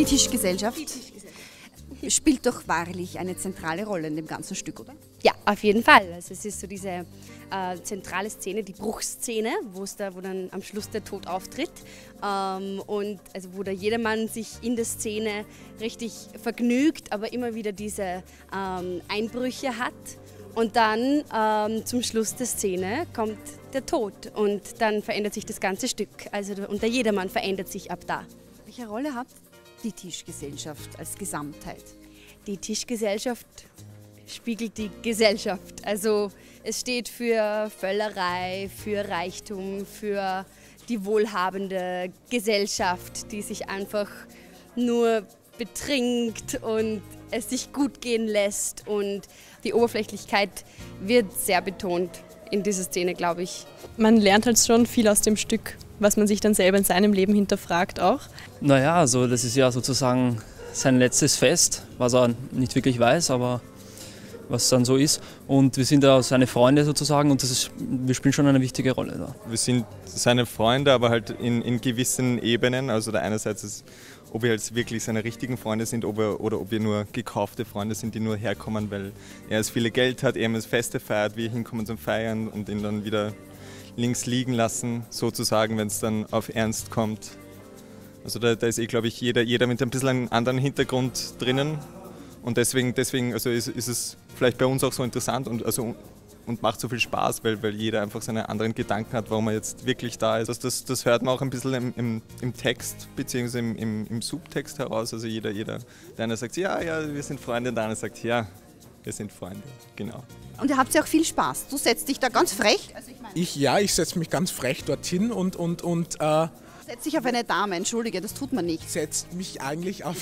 Tischgesellschaft spielt doch wahrlich eine zentrale Rolle in dem ganzen Stück, oder? Ja, auf jeden Fall. Also es ist so diese zentrale Szene, die Bruchszene, wo dann am Schluss der Tod auftritt und also wo da jedermann sich in der Szene richtig vergnügt, aber immer wieder diese Einbrüche hat. Und dann zum Schluss der Szene kommt der Tod und dann verändert sich das ganze Stück. Also und der Jedermann verändert sich ab da. Welche Rolle hat die Tischgesellschaft als Gesamtheit? Die Tischgesellschaft spiegelt die Gesellschaft. Also es steht für Völlerei, für Reichtum, für die wohlhabende Gesellschaft, die sich einfach nur betrinkt und es sich gut gehen lässt. Und die Oberflächlichkeit wird sehr betont in dieser Szene, glaube ich. Man lernt halt schon viel aus dem Stück, was man sich dann selber in seinem Leben hinterfragt auch. Naja, also das ist ja sozusagen sein letztes Fest, was er nicht wirklich weiß, aber was dann so ist. Und wir sind ja seine Freunde sozusagen und wir spielen schon eine wichtige Rolle da. Wir sind seine Freunde, aber halt in gewissen Ebenen. Also der einerseits ist, ob wir jetzt wirklich seine richtigen Freunde sind oder ob wir nur gekaufte Freunde sind, die nur herkommen, weil er das viele Geld hat, er das Feste feiert, wir hinkommen zum Feiern und ihn dann wieder links liegen lassen, sozusagen, wenn es dann auf Ernst kommt. Also da ist glaube ich, jeder mit ein bisschen einem anderen Hintergrund drinnen. Und deswegen also ist es vielleicht bei uns auch so interessant und macht so viel Spaß, weil jeder einfach seine anderen Gedanken hat, warum er jetzt wirklich da ist. Also das hört man auch ein bisschen im Text bzw. im Subtext heraus. Also jeder, der eine sagt, ja, wir sind Freunde, und der andere sagt, ja, wir sind Freunde, genau. Und ihr habt ja auch viel Spaß. Du setzt dich da ganz frech. Also ich setze mich ganz frech dorthin und setzt dich auf eine Dame, entschuldige, das tut man nicht. Setzt mich eigentlich auf...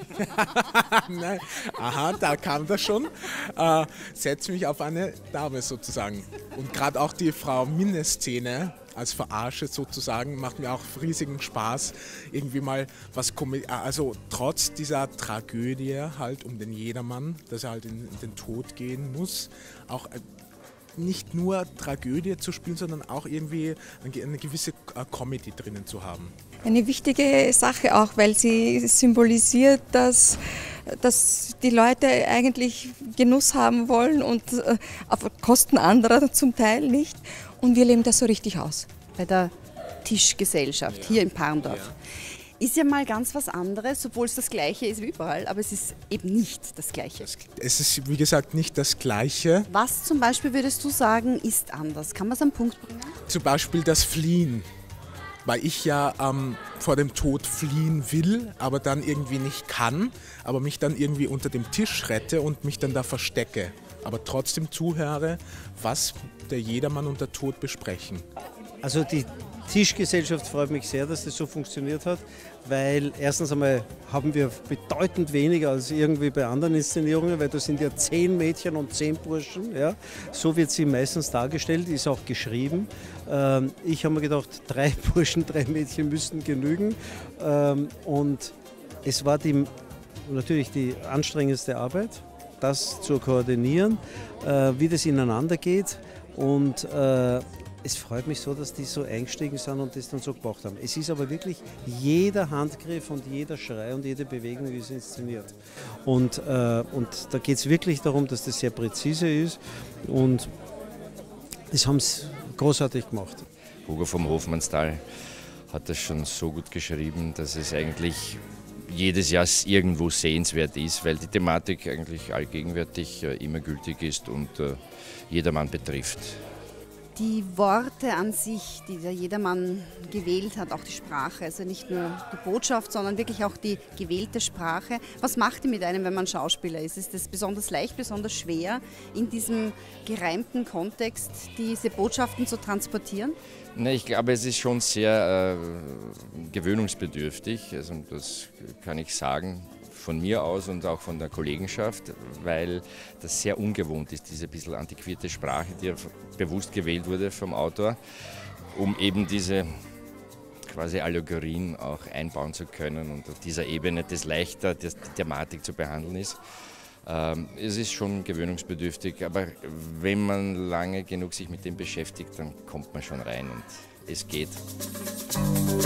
Nein. Aha, da kam das schon. Setzt mich auf eine Dame sozusagen. Und gerade auch die Frau Minne-Szene als Verarsche sozusagen macht mir auch riesigen Spaß. Irgendwie mal was, also trotz dieser Tragödie halt um den Jedermann, dass er halt in den Tod gehen muss, auch nicht nur Tragödie zu spielen, sondern auch irgendwie eine gewisse Comedy drinnen zu haben. Eine wichtige Sache auch, weil sie symbolisiert, dass die Leute eigentlich Genuss haben wollen und auf Kosten anderer zum Teil nicht. Und wir leben das so richtig aus. Bei der Tischgesellschaft hier in Parndorf. Ja. Ist ja mal ganz was anderes, obwohl es das Gleiche ist wie überall, aber es ist eben nicht das Gleiche. Es ist, wie gesagt, nicht das Gleiche. Was zum Beispiel würdest du sagen, ist anders? Kann man es am Punkt bringen? Zum Beispiel das Fliehen, weil ich ja vor dem Tod fliehen will, aber dann irgendwie nicht kann, aber mich dann irgendwie unter dem Tisch rette und mich dann da verstecke, aber trotzdem zuhöre, was der Jedermann und der Tod besprechen. Also die Tischgesellschaft freut mich sehr, dass das so funktioniert hat, weil erstens einmal haben wir bedeutend weniger als irgendwie bei anderen Inszenierungen, weil da sind ja 10 Mädchen und 10 Burschen. Ja. So wird sie meistens dargestellt, ist auch geschrieben. Ich habe mir gedacht, 3 Burschen, 3 Mädchen müssten genügen. Und es war natürlich die anstrengendste Arbeit, das zu koordinieren, wie das ineinander geht. Und es freut mich so, dass die so eingestiegen sind und das dann so gemacht haben. Es ist aber wirklich jeder Handgriff und jeder Schrei und jede Bewegung ist inszeniert. Und da geht es wirklich darum, dass das sehr präzise ist und das haben sie großartig gemacht. Hugo vom Hofmannsthal hat das schon so gut geschrieben, dass es eigentlich jedes Jahr irgendwo sehenswert ist, weil die Thematik eigentlich allgegenwärtig immer gültig ist und jedermann betrifft. Die Worte an sich, die der Jedermann gewählt hat, auch die Sprache, also nicht nur die Botschaft, sondern wirklich auch die gewählte Sprache. Was macht die mit einem, wenn man Schauspieler ist? Ist es besonders leicht, besonders schwer, in diesem gereimten Kontext diese Botschaften zu transportieren? Ne, ich glaube, es ist schon sehr gewöhnungsbedürftig, also das kann ich sagen, von mir aus und auch von der Kollegenschaft, weil das sehr ungewohnt ist, diese bisschen antiquierte Sprache, die bewusst gewählt wurde vom Autor, um eben diese quasi Allegorien auch einbauen zu können und auf dieser Ebene das leichter die Thematik zu behandeln ist. Es ist schon gewöhnungsbedürftig, aber wenn man lange genug sich mit dem beschäftigt, dann kommt man schon rein und es geht.